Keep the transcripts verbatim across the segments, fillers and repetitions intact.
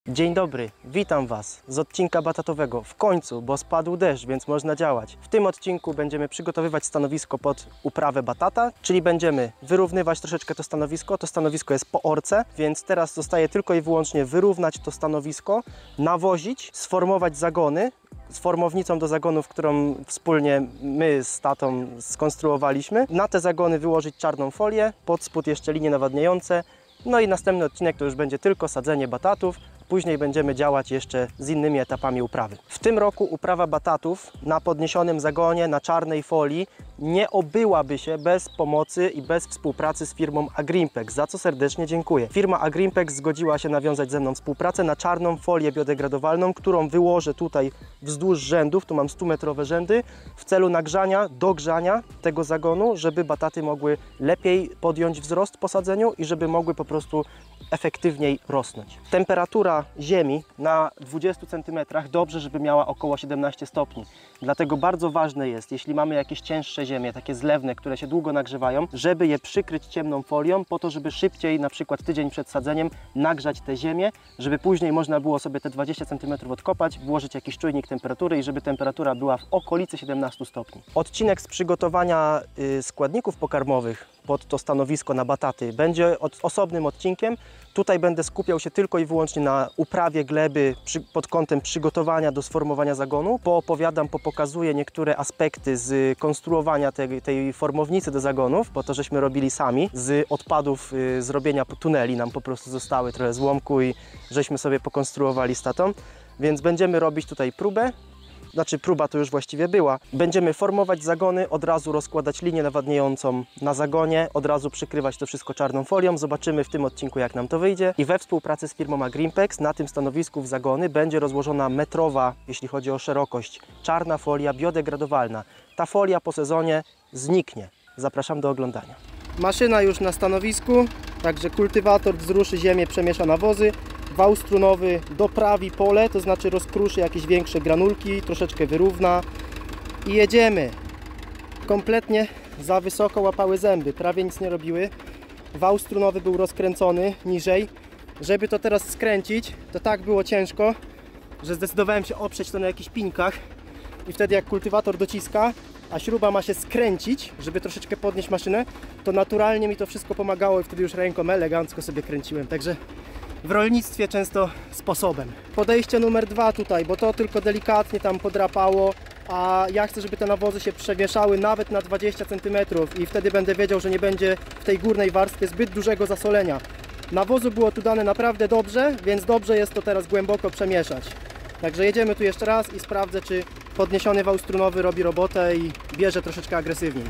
Dzień dobry, witam Was z odcinka batatowego. W końcu, bo spadł deszcz, więc można działać. W tym odcinku będziemy przygotowywać stanowisko pod uprawę batata, czyli będziemy wyrównywać troszeczkę to stanowisko. To stanowisko jest po orce, więc teraz zostaje tylko i wyłącznie wyrównać to stanowisko, nawozić, sformować zagony z formownicą do zagonów, którą wspólnie my z tatą skonstruowaliśmy. Na te zagony wyłożyć czarną folię, pod spód jeszcze linie nawadniające. No i następny odcinek to już będzie tylko sadzenie batatów. Później będziemy działać jeszcze z innymi etapami uprawy. W tym roku uprawa batatów na podniesionym zagonie, na czarnej folii nie obyłaby się bez pomocy i bez współpracy z firmą Agrimpex, za co serdecznie dziękuję. Firma Agrimpex zgodziła się nawiązać ze mną współpracę na czarną folię biodegradowalną, którą wyłożę tutaj wzdłuż rzędów, tu mam stumetrowe rzędy, w celu nagrzania, dogrzania tego zagonu, żeby bataty mogły lepiej podjąć wzrost po sadzeniu i żeby mogły po prostu efektywniej rosnąć. Temperatura ziemi na dwudziestu centymetrach dobrze, żeby miała około siedemnaście stopni. Dlatego bardzo ważne jest, jeśli mamy jakieś cięższe ziemie, takie zlewne, które się długo nagrzewają, żeby je przykryć ciemną folią, po to, żeby szybciej, na przykład tydzień przed sadzeniem, nagrzać te ziemię, żeby później można było sobie te dwadzieścia centymetrów odkopać, włożyć jakiś czujnik temperatury i żeby temperatura była w okolicy siedemnastu stopni. Odcinek z przygotowania y, składników pokarmowych pod to stanowisko na bataty będzie od, osobnym odcinkiem. Tutaj będę skupiał się tylko i wyłącznie na uprawie gleby przy, pod kątem przygotowania do sformowania zagonu. Poopowiadam, popokazuję niektóre aspekty z konstruowania tej, tej formownicy do zagonów, bo to żeśmy robili sami. Z odpadów y, zrobienia tuneli nam po prostu zostały trochę złomku i żeśmy sobie pokonstruowali z tatą. Więc będziemy robić tutaj próbę. Znaczy próba to już właściwie była. Będziemy formować zagony, od razu rozkładać linię nawadniającą na zagonie, od razu przykrywać to wszystko czarną folią. Zobaczymy w tym odcinku, jak nam to wyjdzie. I we współpracy z firmą Agrimpex na tym stanowisku w zagony będzie rozłożona metrowa, jeśli chodzi o szerokość, czarna folia biodegradowalna. Ta folia po sezonie zniknie. Zapraszam do oglądania. Maszyna już na stanowisku, także kultywator wzruszy ziemię, przemiesza nawozy. Wał strunowy doprawi pole, to znaczy rozkruszy jakieś większe granulki, troszeczkę wyrówna i jedziemy. Kompletnie za wysoko łapały zęby, prawie nic nie robiły. Wał strunowy był rozkręcony niżej. Żeby to teraz skręcić, to tak było ciężko, że zdecydowałem się oprzeć to na jakichś pinkach i wtedy jak kultywator dociska, a śruba ma się skręcić, żeby troszeczkę podnieść maszynę, to naturalnie mi to wszystko pomagało i wtedy już ręką elegancko sobie kręciłem. Także w rolnictwie często sposobem. Podejście numer dwa tutaj, bo to tylko delikatnie tam podrapało, a ja chcę, żeby te nawozy się przemieszały nawet na dwadzieścia centymetrów i wtedy będę wiedział, że nie będzie w tej górnej warstwie zbyt dużego zasolenia. Nawozu było tu dane naprawdę dobrze, więc dobrze jest to teraz głęboko przemieszać. Także jedziemy tu jeszcze raz i sprawdzę, czy podniesiony wał strunowy robi robotę i bierze troszeczkę agresywniej.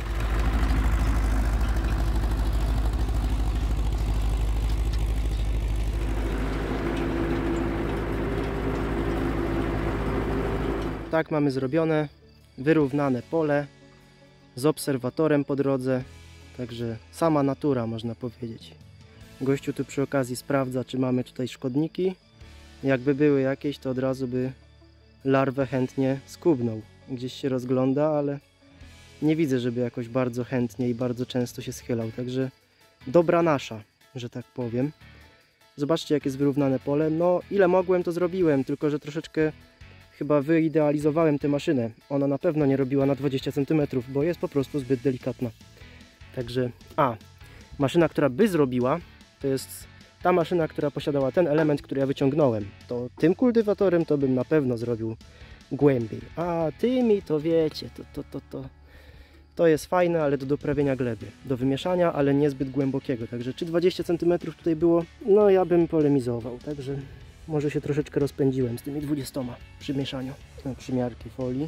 Tak mamy zrobione, wyrównane pole z obserwatorem po drodze, także sama natura, można powiedzieć. Gościu tu przy okazji sprawdza, czy mamy tutaj szkodniki. Jakby były jakieś, to od razu by larwę chętnie skubnął. Gdzieś się rozgląda, ale nie widzę, żeby jakoś bardzo chętnie i bardzo często się schylał, także dobra nasza, że tak powiem. Zobaczcie, jak jest wyrównane pole. No, ile mogłem, to zrobiłem, tylko że troszeczkę chyba wyidealizowałem tę maszynę. Ona na pewno nie robiła na dwadzieścia centymetrów, bo jest po prostu zbyt delikatna. Także, a, maszyna, która by zrobiła, to jest ta maszyna, która posiadała ten element, który ja wyciągnąłem. To tym kultywatorem to bym na pewno zrobił głębiej. A tymi to wiecie, to, to, to, to, to jest fajne, ale do doprawienia gleby. Do wymieszania, ale niezbyt głębokiego. Także czy dwadzieścia centymetrów tutaj było? No ja bym polemizował, także może się troszeczkę rozpędziłem z tymi dwudziestoma przy mieszaniu. No, przymiarki folii.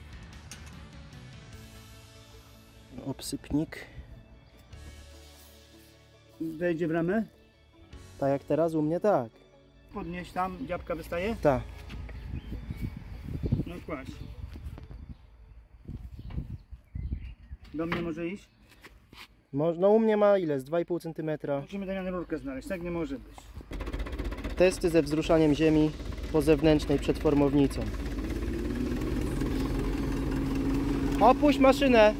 Obsypnik. Wejdzie w ramę? Tak jak teraz u mnie, tak. Podnieś tam, dziabka wystaje? Tak. No kładź. Do mnie może iść? No u mnie ma ile? Z dwa i pół centymetra. Musimy Damian rurkę znaleźć, tak nie może być. Testy ze wzruszaniem ziemi po zewnętrznej przed formownicą. Opuść maszynę!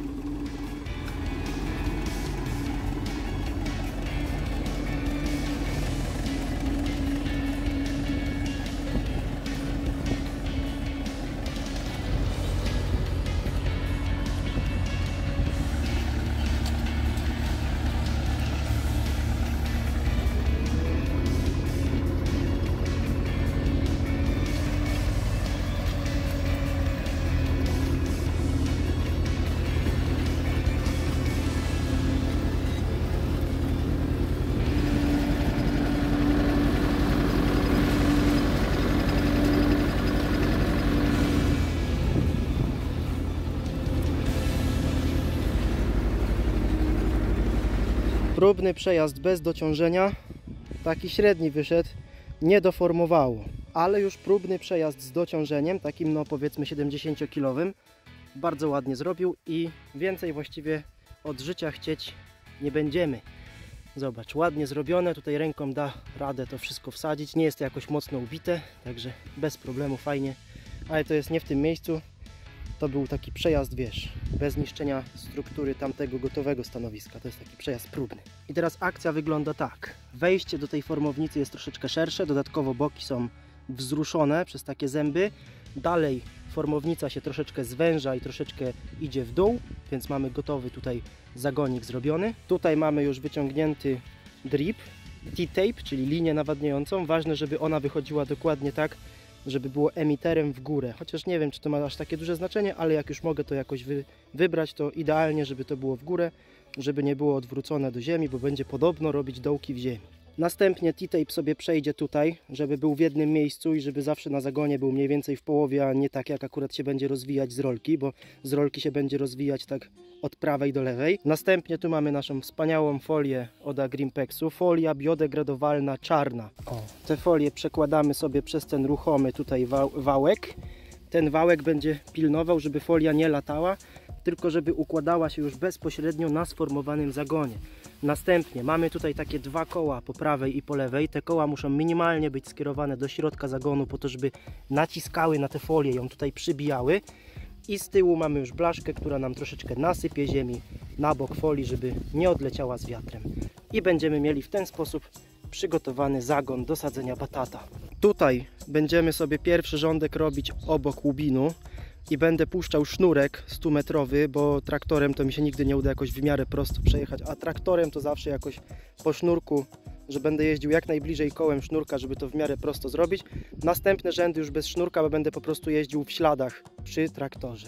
Próbny przejazd bez dociążenia, taki średni wyszedł, nie doformowało, ale już próbny przejazd z dociążeniem, takim no powiedzmy siedemdziesięciokilowym, bardzo ładnie zrobił i więcej właściwie od życia chcieć nie będziemy. Zobacz, ładnie zrobione, tutaj ręką da radę to wszystko wsadzić, nie jest to jakoś mocno ubite, także bez problemu, fajnie, ale to jest nie w tym miejscu, to był taki przejazd, wiesz, bez niszczenia struktury tamtego gotowego stanowiska, to jest taki przejazd próbny. I teraz akcja wygląda tak, wejście do tej formownicy jest troszeczkę szersze, dodatkowo boki są wzruszone przez takie zęby, dalej formownica się troszeczkę zwęża i troszeczkę idzie w dół, więc mamy gotowy tutaj zagonik zrobiony. Tutaj mamy już wyciągnięty drip, T-tape, czyli linię nawadniającą. Ważne, żeby ona wychodziła dokładnie tak, żeby było emiterem w górę. Chociaż nie wiem, czy to ma aż takie duże znaczenie, ale jak już mogę to jakoś wy, wybrać, to idealnie, żeby to było w górę, żeby nie było odwrócone do ziemi, bo będzie podobno robić dołki w ziemi. Następnie T-tape sobie przejdzie tutaj, żeby był w jednym miejscu i żeby zawsze na zagonie był mniej więcej w połowie, a nie tak jak akurat się będzie rozwijać z rolki, bo z rolki się będzie rozwijać tak od prawej do lewej. Następnie tu mamy naszą wspaniałą folię od Agrimpexu, folia biodegradowalna czarna. O, te folie przekładamy sobie przez ten ruchomy tutaj wał wałek. Ten wałek będzie pilnował, żeby folia nie latała, tylko żeby układała się już bezpośrednio na sformowanym zagonie. Następnie mamy tutaj takie dwa koła po prawej i po lewej. Te koła muszą minimalnie być skierowane do środka zagonu po to, żeby naciskały na te folie, ją tutaj przybijały. I z tyłu mamy już blaszkę, która nam troszeczkę nasypie ziemi na bok folii, żeby nie odleciała z wiatrem. I będziemy mieli w ten sposób przygotowany zagon do sadzenia batata. Tutaj będziemy sobie pierwszy rządek robić obok łubinu. I będę puszczał sznurek stu metrowy, bo traktorem to mi się nigdy nie uda jakoś w miarę prosto przejechać, a traktorem to zawsze jakoś po sznurku, że będę jeździł jak najbliżej kołem sznurka, żeby to w miarę prosto zrobić. Następne rzędy już bez sznurka, bo będę po prostu jeździł w śladach przy traktorze.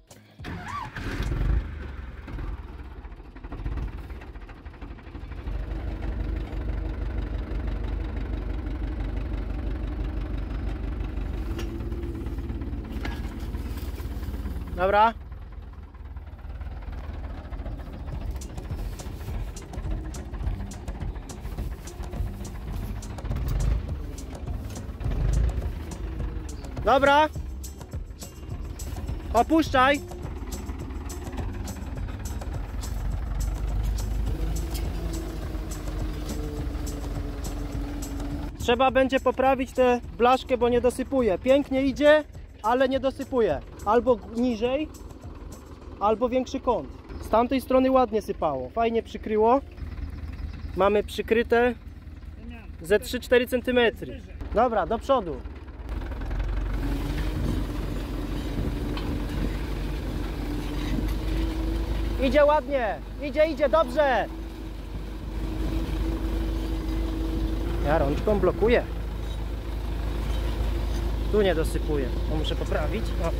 Dobra. Dobra. Opuszczaj. Trzeba będzie poprawić tę blaszkę, bo nie dosypuje. Pięknie idzie, ale nie dosypuje. Albo niżej, albo większy kąt. Z tamtej strony ładnie sypało, fajnie przykryło. Mamy przykryte ze trzy cztery centymetry. Dobra, do przodu. Idzie ładnie, idzie, idzie, dobrze. Ja rączką blokuję. Tu nie dosypuję, to muszę poprawić. O.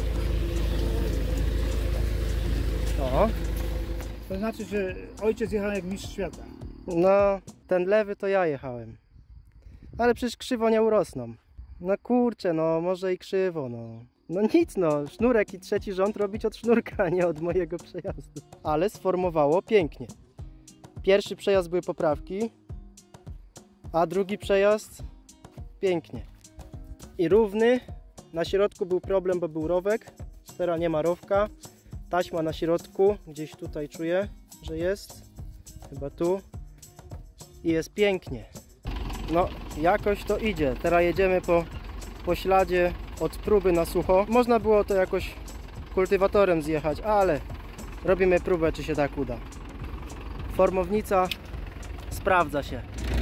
O. To znaczy, że ojciec jechał jak mistrz świata. No, ten lewy to ja jechałem. Ale przecież krzywo nie urosną. No kurczę, no może i krzywo, no. No nic, no, sznurek i trzeci rząd robić od sznurka, a nie od mojego przejazdu. Ale sformowało pięknie. Pierwszy przejazd były poprawki, a drugi przejazd pięknie. I równy. Na środku był problem, bo był rowek. Teraz nie ma rowka. Taśma na środku, gdzieś tutaj czuję, że jest. Chyba tu. I jest pięknie. No, jakoś to idzie. Teraz jedziemy po, po śladzie od próby na sucho. Można było to jakoś kultywatorem zjechać, ale robimy próbę, czy się tak uda. Formownica sprawdza się.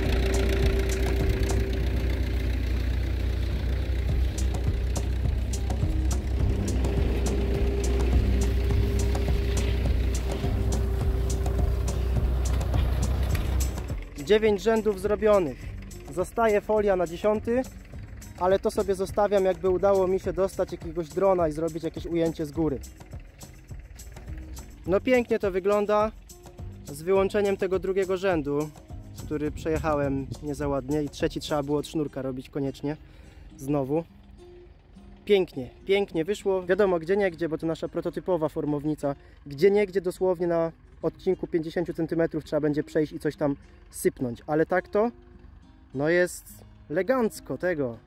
dziewięć rzędów zrobionych. Zostaje folia na dziesiąty, ale to sobie zostawiam, jakby udało mi się dostać jakiegoś drona i zrobić jakieś ujęcie z góry. No pięknie to wygląda, z wyłączeniem tego drugiego rzędu, który przejechałem nie za ładnie i trzeci trzeba było od sznurka robić koniecznie, znowu. Pięknie, pięknie wyszło. Wiadomo, gdzie niegdzie, bo to nasza prototypowa formownica. Gdzie niegdzie dosłownie na odcinku pięćdziesiąt centymetrów trzeba będzie przejść i coś tam sypnąć, ale tak to no jest elegancko tego.